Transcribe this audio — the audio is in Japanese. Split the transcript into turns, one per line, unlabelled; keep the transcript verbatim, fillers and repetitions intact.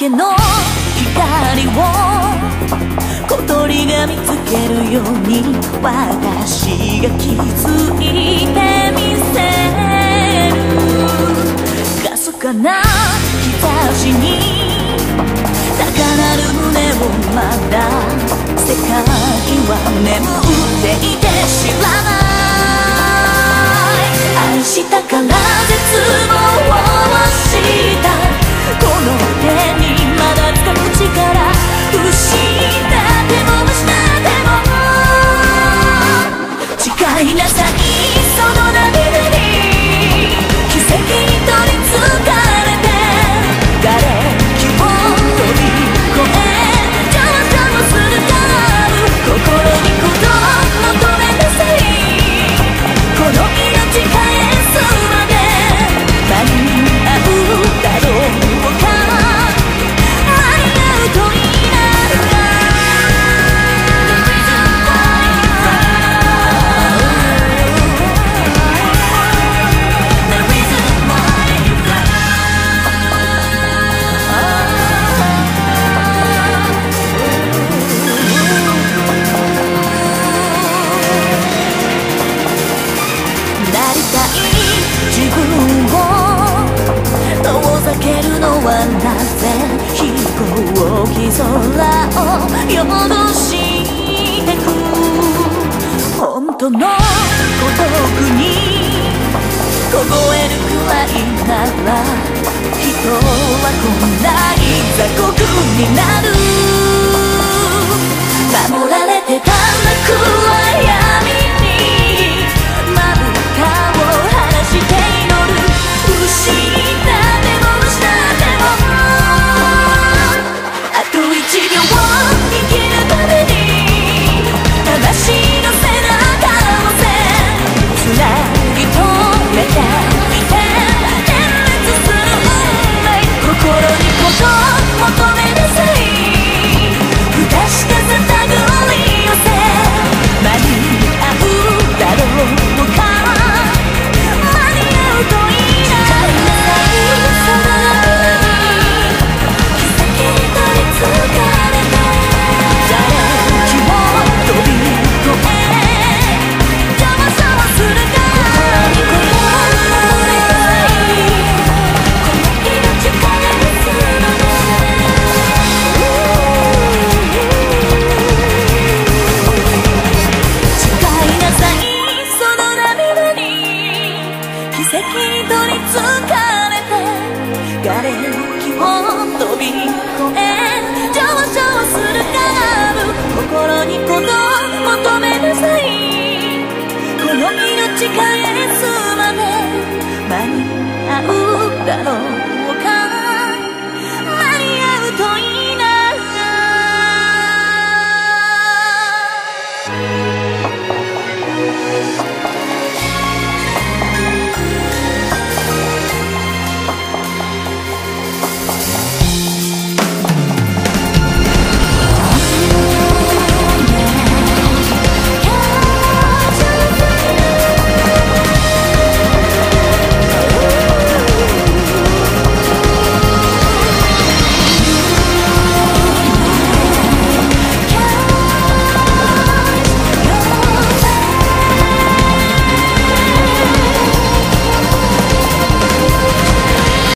けの光を小鳥が見つけるように私が気づいてみせる。かすかな兆しに高鳴る胸をまだ世界は眠っていて知らない愛したから絶望をしたこの手にまだ掴む力失っても失っても誓いなさいその涙に奇跡に取りつかれて瓦礫を飛び越え上昇する心にこと求めなさいこの命返すまで間に合うだろうか間に合うといいなはなぜ飛行機空を戻してく本当の孤独に凍えるくらいなら人はこんなに雑酷になる守られてた暗闇にまぶたを晴らして祈る失った一秒を生きるために魂の背中をせつなぎ止めていて点滅する運命心にこと求めなさい不確かさたぐり寄せ間に合うだろうか間に合うといいなその奇跡に取りつか瓦礫を飛び越え上昇するカーブ心にこと求めなさいこの命返すまで間に合うだろう